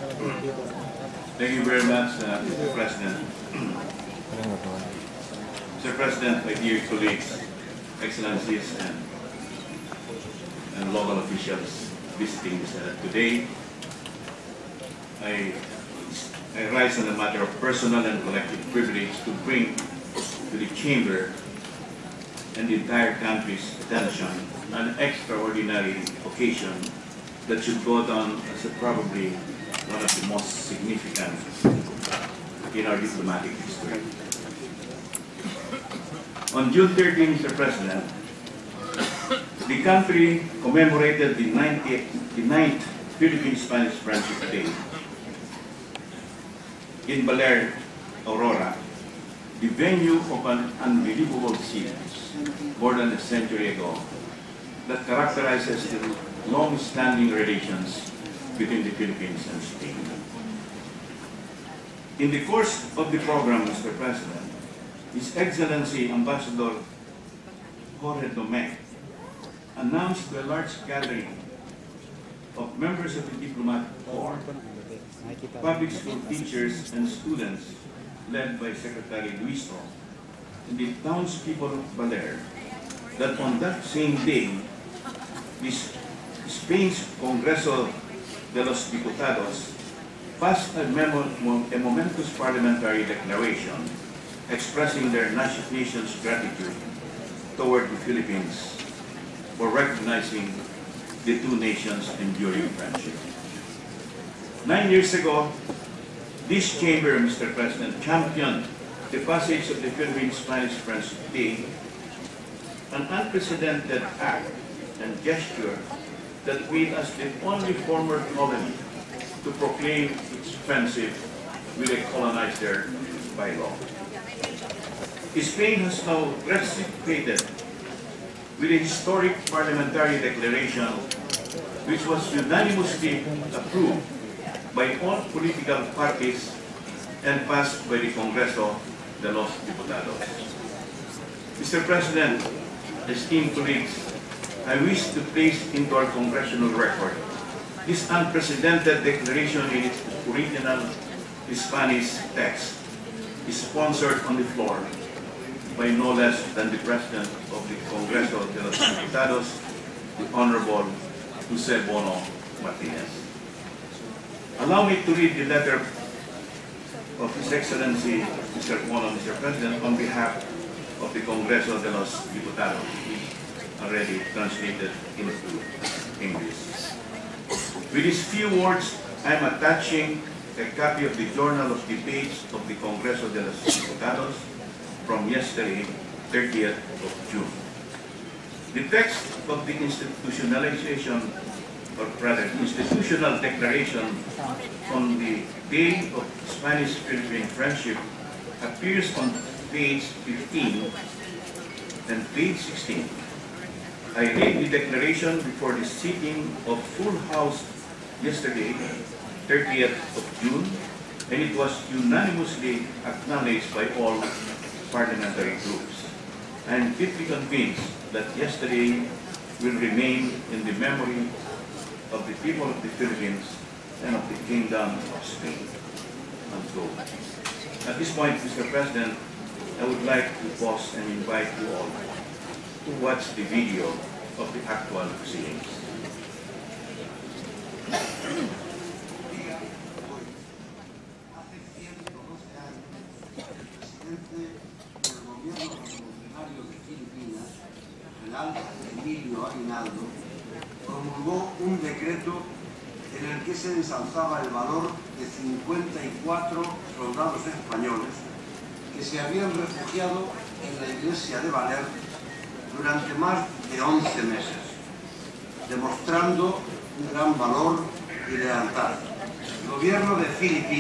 Thank you very much, Mr. President. Mr. President, my dear colleagues, excellencies, and local officials visiting the Senate today, I rise on a matter of personal and collective privilege to bring to the Chamber and the entire country's attention an extraordinary occasion that should go down as probably one of the most significant in our diplomatic history. On June 13, Mr. President, the country commemorated the 9th Philippine-Spanish Friendship Day in Baler, Aurora, the venue of an unbelievable scene more than a century ago that characterizes the long-standing relations between the Philippines and Spain. In the course of the program, Mr. President, His Excellency Ambassador Jorge Domecq announced to a large gathering of members of the diplomatic corps, public school teachers and students led by Secretary Luiso and the townspeople of Baler that on that same day, Spain's Congreso de los Diputados passed a momentous parliamentary declaration expressing their nation's gratitude toward the Philippines for recognizing the two nations' enduring friendship. 9 years ago, this chamber, Mr. President, championed the passage of the Philippine-Spanish Friendship Day, an unprecedented act and gesture that made us the only former colony to proclaim its friendship with a colonizer by law. Spain has now reciprocated with a historic parliamentary declaration which was unanimously approved by all political parties and passed by the Congreso de los Diputados. Mr. President, esteemed colleagues, I wish to place into our congressional record this unprecedented declaration in its original Spanish text is sponsored on the floor by no less than the President of the Congreso de los Diputados, the Honorable Jose Bono Martinez. Allow me to read the letter of His Excellency Mr. Bono, Mr. President, on behalf of the Congreso de los Diputados, already translated into English. With these few words, I am attaching a copy of the Journal of Debates of the Congreso de los Diputados from yesterday, 30th of June. The text of the institutionalization, or rather, institutional declaration on the Day of Spanish-Philippine Friendship appears on page 15 and page 16. I read the declaration before the sitting of full house yesterday, 30th of June, and it was unanimously acknowledged by all parliamentary groups. I am deeply convinced that yesterday will remain in the memory of the people of the Philippines and of the Kingdom of Spain. At this point, Mr. President, I would like to pause and invite you all to watch the video of the actual proceedings. Emilio Aguinaldo promulgó un decreto en el que se ensalzaba el valor de 54 soldados españoles que se habían refugiado en la iglesia de Baler durante más de 11 meses, demostrando un gran valor y lealtad. El gobierno de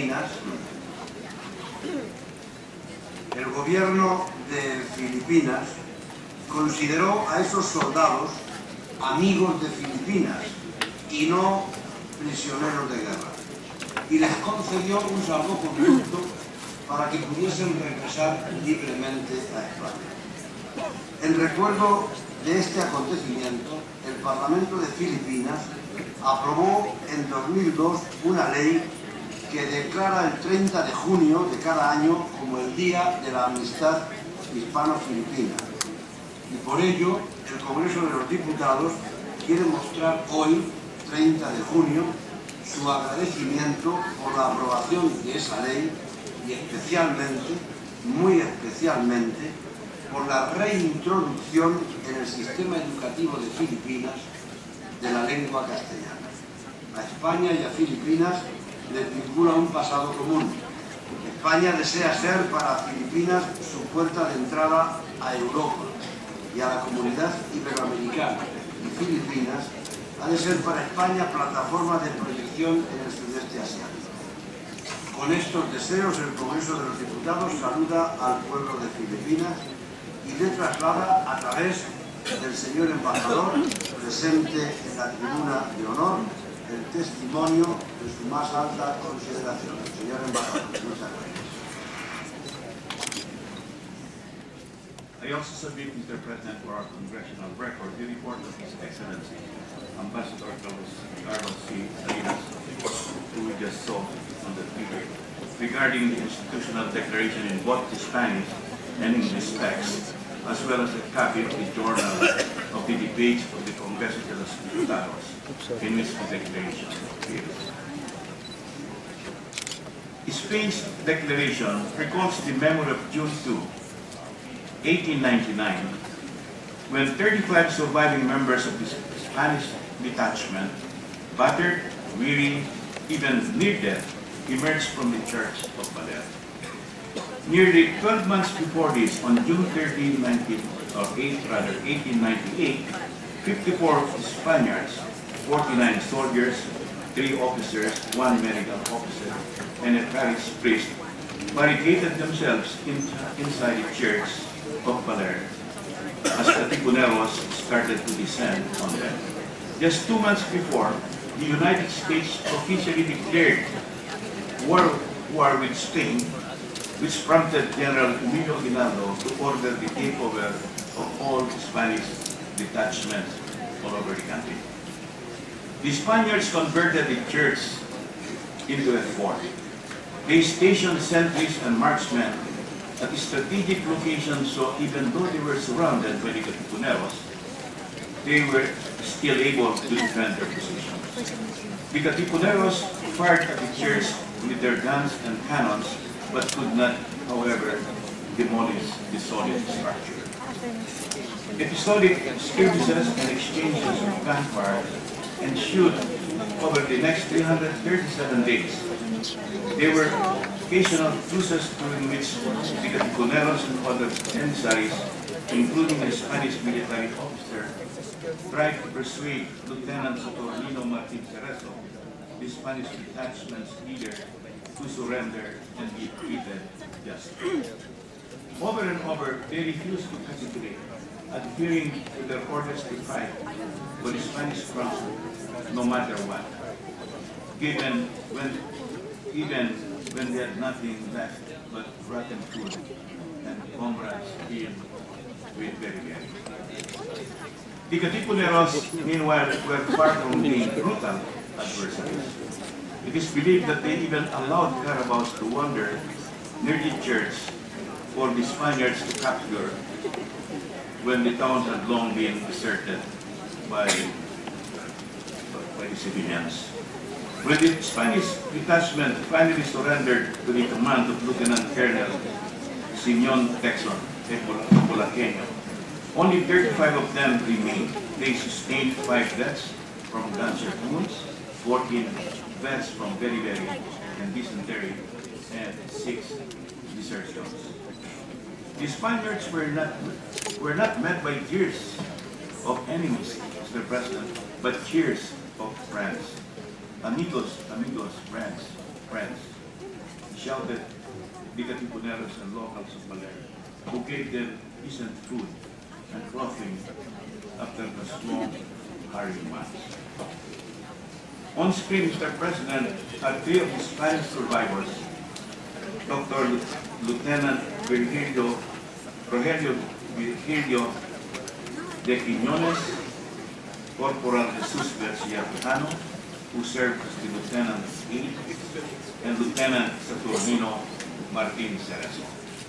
Filipinas consideró a esos soldados amigos de Filipinas y no prisioneros de guerra, y les concedió un salvoconducto para que pudiesen regresar libremente a España. En recuerdo de este acontecimiento, el Parlamento de Filipinas aprobó en 2002 una ley que declara el 30 de junio de cada año como el Día de la Amistad Hispano-Filipina. Y por ello, el Congreso de los Diputados quiere mostrar hoy, 30 de junio, su agradecimiento por la aprobación de esa ley y especialmente, muy especialmente, por la reintroducción en el sistema educativo de Filipinas de la lengua castellana. A España y a Filipinas les vincula un pasado común. España desea ser para Filipinas su puerta de entrada a Europa y a la comunidad iberoamericana, y Filipinas ha de ser para España plataforma de proyección en el sudeste asiático. Con estos deseos, el Congreso de los Diputados saluda al pueblo de Filipinas y le traslada a través del señor embajador presente en la tribuna de honor el testimonio de su más alta consideración. Señor embajador, muchas gracias. I also submit, Mr. President, for our congressional record, the report of His Excellency, Ambassador Carlos C. Salinas, who we just saw on the TV, regarding the institutional declaration in both Spanish and English text, as well as a copy of the journal of the debate of the Congreso de los Diputados, in which the declaration appears. Spain's declaration recalls the memory of June 2, 1899, when 35 surviving members of the Spanish detachment, battered, weary, even near death, emerged from the Church of Baler. Nearly 12 months before this, on June 13, 1898, 54 Spaniards, 49 soldiers, 3 officers, 1 medical officer, and a parish priest barricaded themselves inside the church of Baler as the Tibuneros started to descend on them. Just 2 months before, the United States officially declared war with Spain, which prompted General Emilio Aguinaldo to order the takeover of all Spanish detachments all over the country. The Spaniards converted the church into a fort. They stationed sentries and marksmen at strategic locations, so even though they were surrounded by the Katipuneros, they were still able to defend their positions. The Katipuneros fired at the church with their guns and cannons, but could not, however, demolish the solid structure. Episodic skirmishes and exchanges of gunfire ensued over the next 337 days. There were occasional truces during which the Katipuneros and other emissaries, including a Spanish military officer, tried to persuade Lieutenant Saturnino Martin Cerezo, the Spanish detachment's leader, to surrender and be treated justly. Over and over, they refused to capitulate, adhering to their orders to fight for the Spanish front, no matter what, even when they had nothing left but rotten food and comrades killed with beriberi. The Katipuneros, meanwhile, were far from being brutal adversaries. It is believed that they even allowed caravans to wander near the church for the Spaniards to capture when the town had long been deserted by the civilians. When the Spanish detachment finally surrendered to the command of Lieutenant Colonel Simeon Texon Polaqueño, only 35 of them remained. They sustained 5 deaths from gunshot wounds, 14 deaths from beriberi and dysentery, and 6 desertions. The Spaniards were not met by cheers of enemies, Mr. President, but cheers of friends. Amigos, amigos, friends, friends, shouted the Katipuneros and locals of Baler, who gave them decent food and clothing after the long, harrowing months. On screen, Mr. President, are 3 of the Spanish survivors, Dr. Lieutenant Rogelio Virgilio de Quiñones, Corporal Jesus Garcia Quijano, who served as the Lieutenant E, and Lieutenant Saturnino Martin Cerezo.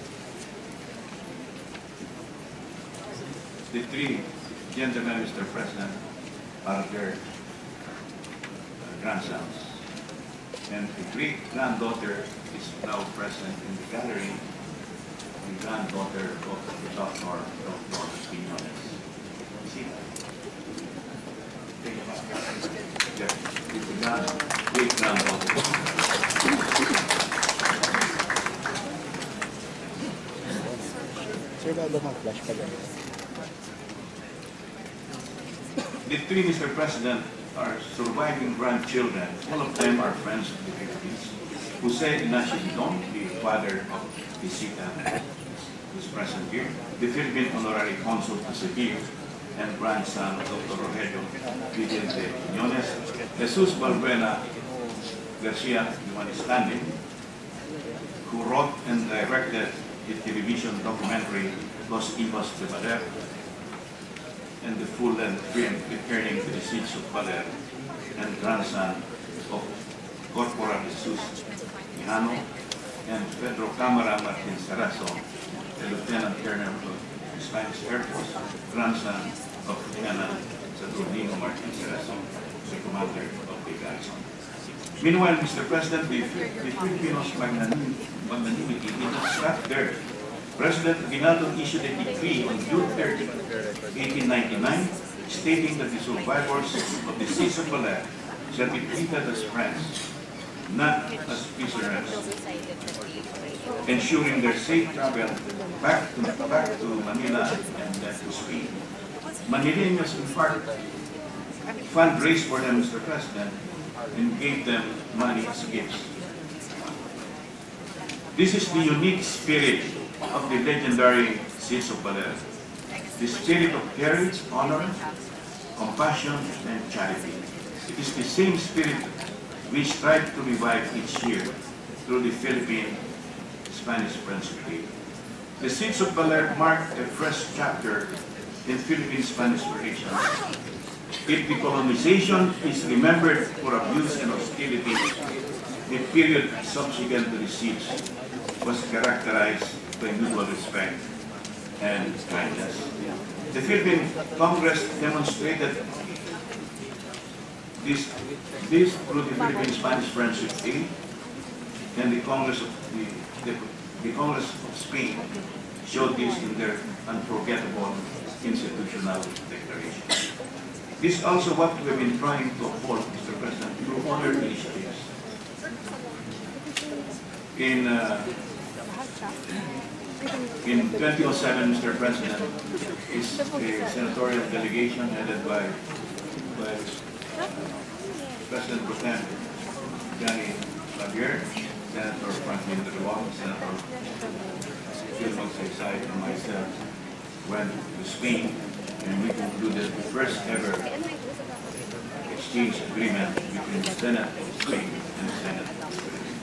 The three gentlemen, Mr. President, are their grandsons. And the great-granddaughter is now present in the gallery, the granddaughter of the Dr. Quiñones. See that? It's the great-granddaughter. The three, Mr. President, are surviving grandchildren. All of them are friends of the Philippines. Jose Ignacio Didon, the father of Visita, who is present here, the Philippine Honorary Consul to Seville, and grandson of Dr. Rogelio Vicente Quiñones, Jesus Balbuena Garcia Yumanistandi, who wrote and directed the television documentary Los Hijos de Baler, and the full-length film Returning to the Seeds of Baler, and grandson of Corporal Jesus Mihano, and Pedro Camara Martin Cerezo, the Lieutenant Colonel of the Spanish Air Force, grandson of Lieutenant Saturnino Martin Cerezo, the commander of the garrison. Meanwhile, Mr. President, the Filipinos' magnanimity did not stop there. President Aguinaldo issued a decree on June 30, 1899, stating that the survivors of the Seeds of Baler shall be treated as friends, not as prisoners, ensuring their safe travel back to Manila and then to Spain. Manileños, in fact, fundraised for them, Mr. President, and gave them money as gifts. This is the unique spirit of the legendary Seeds of Baler, the spirit of courage, honor, compassion, and charity. It is the same spirit we strive to revive each year through the Philippine-Spanish Friendship Day. The Seeds of Baler marked a fresh chapter in Philippine-Spanish relations. If decolonization is remembered for abuse and hostility, the period subsequent to the siege was characterized by mutual respect and kindness. The Philippine Congress demonstrated this through the Philippine-Spanish Friendship Day, and the Congress of Spain showed this in their unforgettable institutional declaration. This is also what we have been trying to uphold, Mr. President, through other initiatives. In 2007, Mr. President, is a senatorial delegation headed by President Pro Tem Johnny Javier, Senator Franklin Drilon, Senator Phil Magsaysay, and myself went to Spain, and we concluded the first ever exchange agreement between the Senate of Spain and the Senate of the Philippines.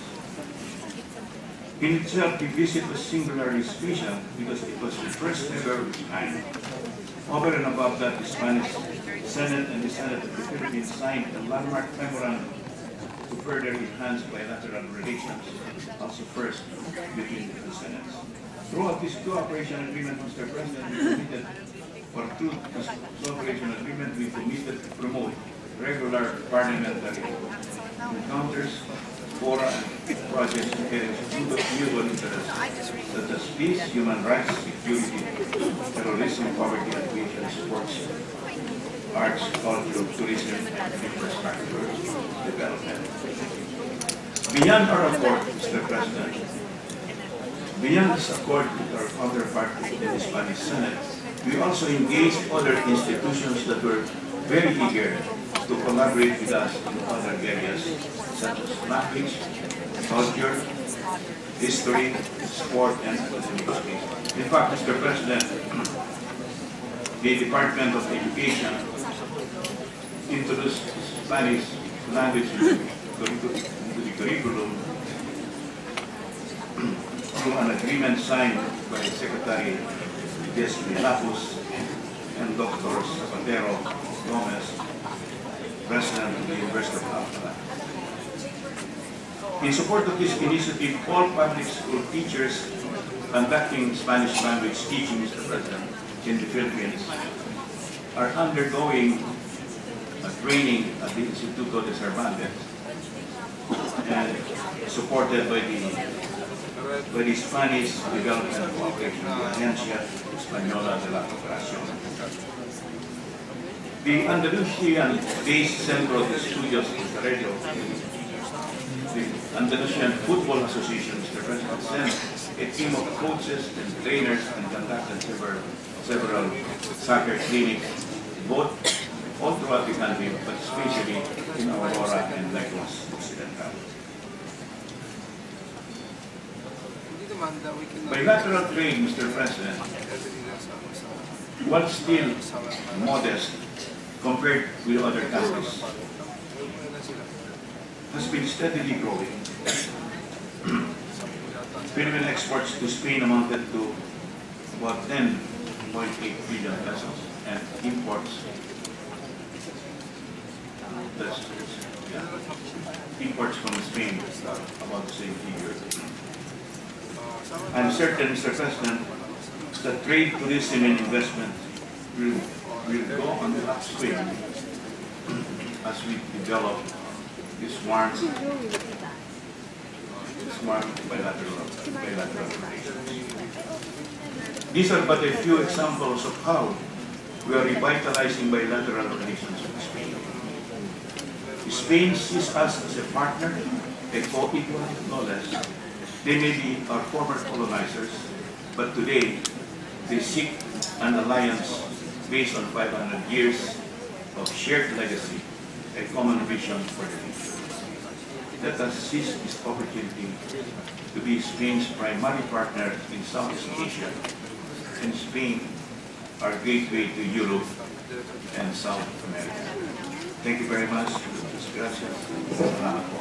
In itself, the visit was singularly special because it was the first ever of its kind. Over and above that, the Spanish Senate and the Senate of the Philippines signed a landmark memorandum to further enhance bilateral relations, also first between the two Senates. Throughout this cooperation agreement, Mr. President, through this cooperation agreement, we committed to promote regular parliamentary encounters, fora, and projects to carry mutual interests, such as peace, human rights, security, terrorism, poverty, education, sports, arts, culture, tourism, and infrastructure development. Beyond our accord, Mr. President, beyond this accord with our counterpart in the Spanish Senate, we also engaged other institutions that were very eager to collaborate with us in other areas, such as language, culture, history, sport, and academic. In fact, Mr. President, the Department of Education introduced Spanish language into the curriculum through an agreement signed by Secretary Desiree Lapus and Dr. Zapatero Gomez, President of the University of In support of this initiative, all public school teachers conducting Spanish language teaching, Mr. President, in the Philippines are undergoing a training at the Instituto de Cervantes and supported by the Spanish Development Cooperation, the Agencia Española de la Cooperación. The Andalusian-based Centro de Estudios Interregio, the Andalusian Football Association, Mr. President, sent a team of coaches and trainers and conducted several soccer clinics, both all throughout the country, but especially in Aurora and Negros Occidental. Bilateral trade, Mr. President, while still modest compared with other countries, has been steadily growing. Philippine exports to Spain amounted to about 10.8 billion pesos, and imports from Spain about the same figure. I'm certain, Mr. President, that trade, tourism, and investment will go on the upswing as we develop this warm bilateral relations. These are but a few examples of how we are revitalizing bilateral relations with Spain. Spain sees us as a partner, a co-equal, no less. They may be our former colonizers, but today they seek an alliance based on 500 years of shared legacy, a common vision for the future. Let us seize this opportunity to be Spain's primary partner in Southeast Asia, and Spain our gateway to Europe and South America. Thank you very much. Gracias.